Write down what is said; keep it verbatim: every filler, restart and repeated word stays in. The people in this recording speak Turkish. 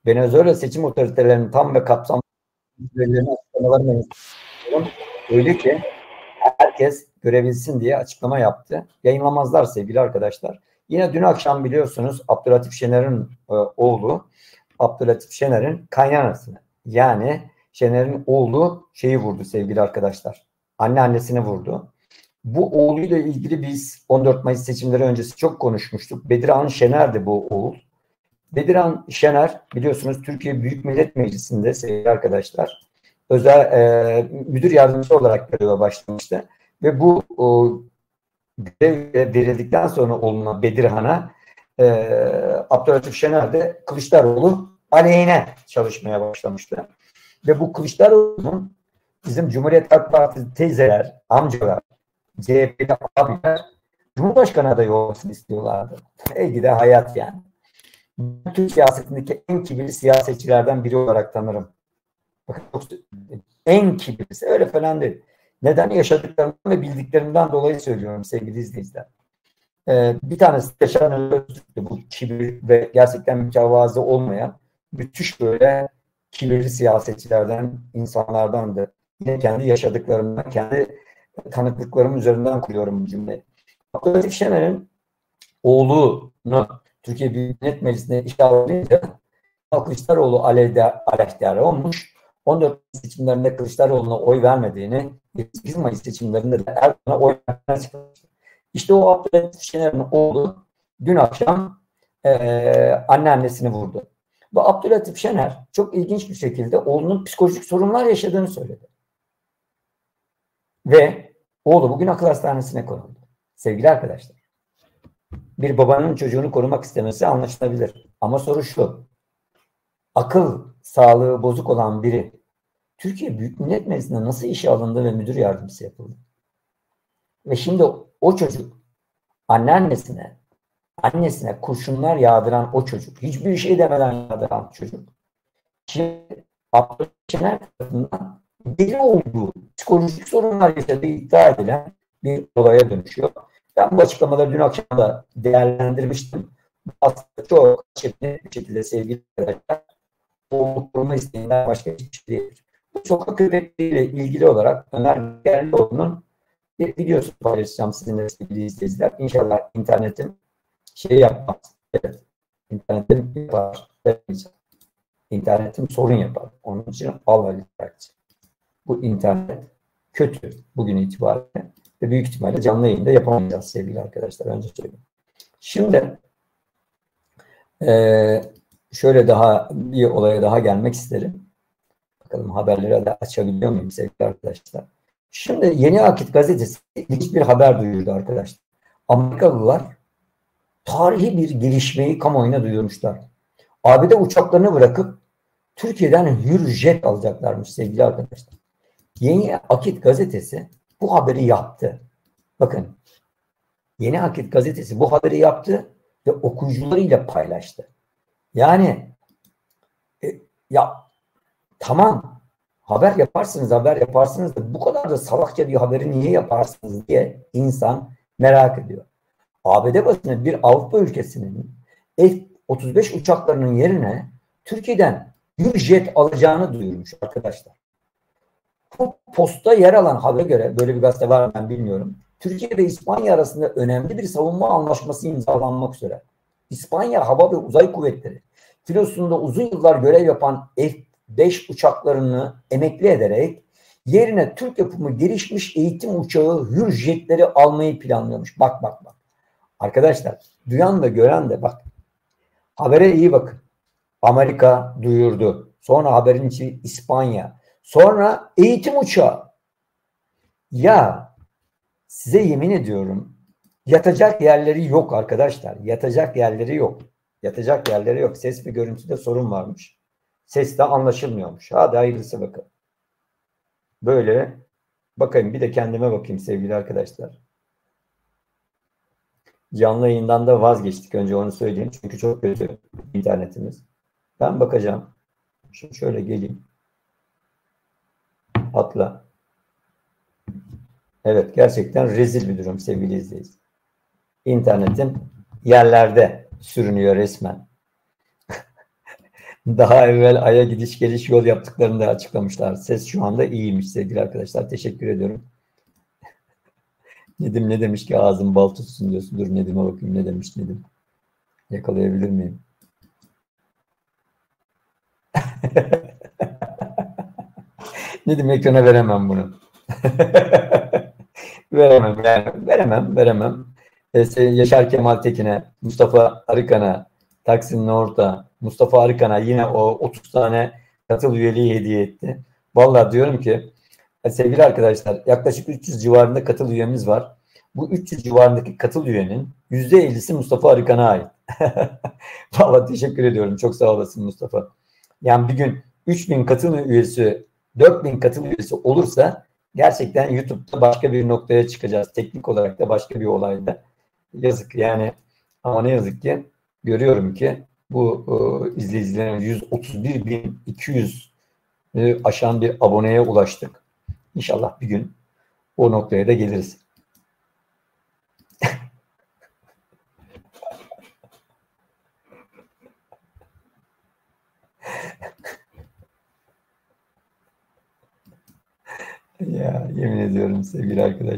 Venezuela seçim otoritelerinin tam ve kapsamlı açıklamalarını öyle ki herkes görebilsin diye açıklama yaptı. Yayınlamazlar sevgili arkadaşlar. Yine dün akşam biliyorsunuz Abdülatif Şener'in e, oğlu Abdülatif Şener'in kaynanasını, yani Şener'in oğlu şeyi vurdu sevgili arkadaşlar. Anneannesini vurdu. Bu oğluyla ilgili biz on dört Mayıs seçimleri öncesi çok konuşmuştuk. Bedirhan Şener'di bu oğul. Bedirhan Şener biliyorsunuz Türkiye Büyük Millet Meclisi'nde sevgili arkadaşlar özel e, müdür yardımcısı olarak göreve başlamıştı. Ve bu o, görev verildikten sonra oğluna Bedirhan'a e, Abdülatif Şener de Kılıçdaroğlu aleyhine çalışmaya başlamıştı. Ve bu Kılıçdaroğlu'nun bizim Cumhuriyet Halk Partisi teyzeler, amcalar, C H P'li abiler Cumhurbaşkanı adayı olmasını istiyorlardı. Ey de hayat yani. Türk siyasetindeki en kibirli siyasetçilerden biri olarak tanırım. Bakın çok en kibirlisi öyle falan değil. Neden? Yaşadıklarımdan ve bildiklerimden dolayı söylüyorum sevgili izleyiciler. Ee, bir tanesi Yaşar Öztürk'tü bu kibir ve gerçekten mütevazı olmayan müthiş böyle kibirli siyasetçilerden, insanlardandı. Yine kendi yaşadıklarımdan, kendi tanıklıklarım üzerinden kuruyorum bu cümleyi. Abdülatif Şener'in oğlunu Türkiye Büyük Millet Meclisi'ne işe alınca Kılıçdaroğlu aleyhtarı olmuş. on dört seçimlerinde Kılıçdaroğlu'na oy vermediğini, sekiz Mayıs seçimlerinde de Erdoğan'a oy vermediğini çıkarmıştı. İşte o Abdülatif Şener'in oğlu dün akşam e, anneannesini vurdu. Bu Abdülatif Şener çok ilginç bir şekilde oğlunun psikolojik sorunlar yaşadığını söyledi. Ve oğlu bugün akıl hastanesine konuldu. Sevgili arkadaşlar, bir babanın çocuğunu korumak istemesi anlaşılabilir. Ama soru şu: akıl sağlığı bozuk olan biri Türkiye Büyük Millet Meclisi'nde nasıl işe alındı ve müdür yardımcısı yapıldı? Ve şimdi o çocuk anneannesine, annesine kurşunlar yağdıran o çocuk, hiçbir şey demeden yağdıran çocuk, şimdi Abdülatif Şener tarafından deli olduğu, psikolojik sorunlar yaşadığı iddia edilen bir olaya dönüşüyor. Ben bu açıklamaları dün akşam da değerlendirmiştim. Aslında çok net bir şekilde sevgili arkadaşlar, oğlunu koruma isteğinden başka hiçbir şey değildir. Bu sokak köpekleriyle ilgili olarak Ömer Gerlioğlu'nun bir videosu paylaşacağım sizinle sevgili izleyiciler. İnşallah internetim şey yapmaz. Evet. İnternetim yapar. İnternetim sorun yapar. Onun için Allah'a bırakacağım. Bu internet kötü bugün itibariyle ve büyük ihtimalle canlı yayında yapamayacağız sevgili arkadaşlar. Önce söyleyeyim. Şimdi e, şöyle daha bir olaya daha gelmek isterim. Bakalım haberleri de açabiliyor muyum sevgili arkadaşlar? Şimdi Yeni Akit gazetesi ilginç bir haber duyurdu arkadaşlar. Amerikalılar tarihi bir gelişmeyi kamuoyuna duyurmuşlar. A B D uçaklarını bırakıp Türkiye'den Hürjet alacaklarmış sevgili arkadaşlar. Yeni Akit gazetesi bu haberi yaptı. Bakın, Yeni Akit gazetesi bu haberi yaptı ve okuyucularıyla paylaştı. Yani e, ya tamam, haber yaparsınız, haber yaparsınız da bu kadar da salakça bir haberi niye yaparsınız diye insan merak ediyor. A B D basını bir Avrupa ülkesinin F otuz beş uçaklarının yerine Türkiye'den bir jet alacağını duyurmuş arkadaşlar. Bu posta yer alan habere göre, böyle bir gazete var mı ben bilmiyorum, Türkiye ve İspanya arasında önemli bir savunma anlaşması imzalanmak üzere. İspanya Hava ve Uzay Kuvvetleri filosunda uzun yıllar görev yapan F beş uçaklarını emekli ederek yerine Türk yapımı gelişmiş eğitim uçağı Hürjetleri almayı planlıyormuş. Bak bak bak. Arkadaşlar, duyan da gören de bak. Habere iyi bakın. Amerika duyurdu. Sonra haberin içi İspanya. Sonra eğitim uçağı. Ya size yemin ediyorum yatacak yerleri yok arkadaşlar. Yatacak yerleri yok. Yatacak yerleri yok. Ses ve görüntüde sorun varmış. Ses de anlaşılmıyormuş. Hadi hayırlısı bakalım. Böyle bakayım, bir de kendime bakayım sevgili arkadaşlar. Canlı yayından da vazgeçtik, önce onu söyleyeyim. Çünkü çok kötü internetimiz. Ben bakacağım. Şimdi şöyle geleyim. Atla. Evet, gerçekten rezil bir durum sevgili izleyiciler. İnternetim yerlerde sürünüyor resmen. Daha evvel Ay'a gidiş geliş yol yaptıklarını da açıklamışlar. Ses şu anda iyiymiş sevgili arkadaşlar. Teşekkür ediyorum. Nedim ne demiş ki ağzım bal tutsun diyorsun. Dur Nedim'e bakayım ne demiş Nedim. Yakalayabilir miyim? Nedim ekrana veremem bunu. Veremem yani. Veremem, veremem. E, Yaşar Kemal Tekin'e, Mustafa Arıkan'a, Taksim Nohurt'a, Mustafa Arıkan'a yine o otuz tane katıl üyeliği hediye etti. Vallahi diyorum ki sevgili arkadaşlar yaklaşık üç yüz civarında katıl üyemiz var. Bu üç yüz civarındaki katıl üyenin yüzde ellisi Mustafa Arıkan'a ait. Vallahi teşekkür ediyorum. Çok sağ olasın Mustafa. Yani bir gün üç bin katıl üyesi, dört bin katıl üyesi olursa gerçekten YouTube'da başka bir noktaya çıkacağız. Teknik olarak da başka bir olayda. Yazık yani ama ne yazık ki görüyorum ki bu e, izleyicilerin yüz otuz bir bin iki yüz e, aşan bir aboneye ulaştık. İnşallah bir gün o noktaya da geliriz. Ya yemin ediyorum sevgili arkadaşlar.